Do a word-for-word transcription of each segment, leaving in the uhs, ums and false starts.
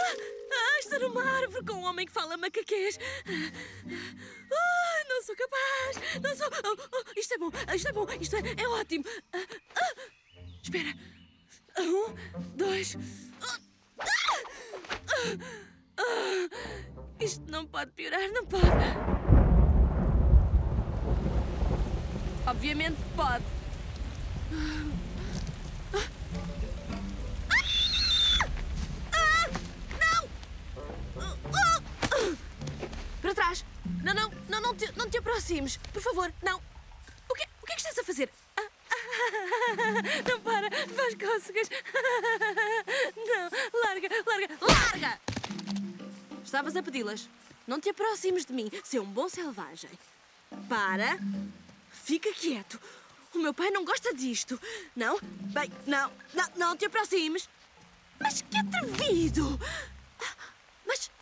Ah, estou numa árvore com um homem que fala macaquês. Ah, não sou capaz. Não sou... Oh, oh, isto é bom, isto é bom, isto é, é ótimo. Ah, ah, espera. Um, dois... Ah, ah, isto não pode piorar, não pode. Obviamente pode. Para trás! Não, não, não, não te, não te aproximes! Por favor, não! O que, o que é que estás a fazer? Ah, ah, não para! Faz cócegas! Não! Larga, larga, larga! Estavas a pedi-las. Não te aproximes de mim. Ser um bom selvagem. Para! Fica quieto! O meu pai não gosta disto! Não? Bem, não, não, não te aproximes! Mas que atrevido! Mas...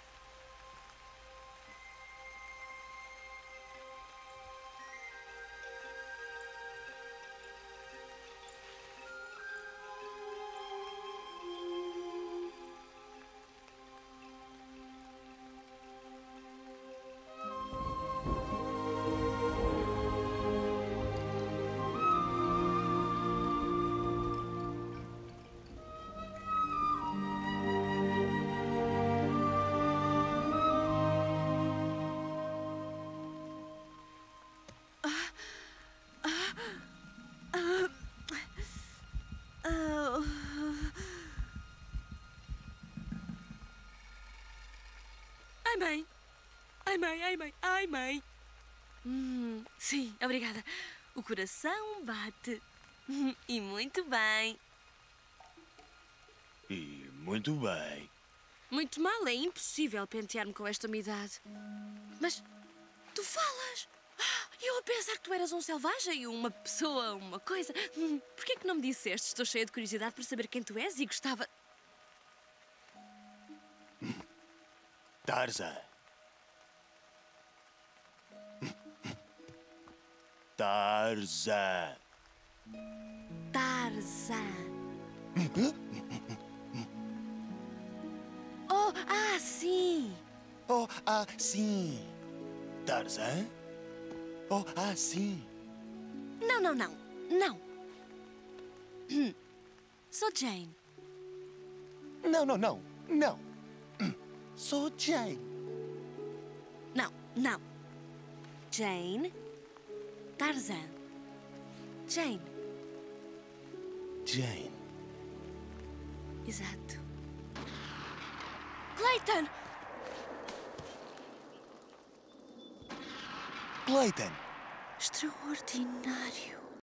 Ai, mãe. Ai, mãe, ai, mãe, ai, mãe. Hum, sim, obrigada. O coração bate. E muito bem. E muito bem. Muito mal, é impossível pentear-me com esta umidade. Mas tu falas. Eu a pensar que tu eras um selvagem, uma pessoa, uma coisa. Porquê que não me disseste? Estou cheia de curiosidade por saber quem tu és e gostava... Tarzan. Tarzan. Tarzan. Oh, ah, sim. Oh, ah, sim. Tarzan? Oh, ah, sim. Não, não, não. Não. Sou Jane. Não, não, não. Não. Sou Jane. Não, não. Jane. Tarzan. Jane. Jane. Exato. Clayton! Clayton. Extraordinário.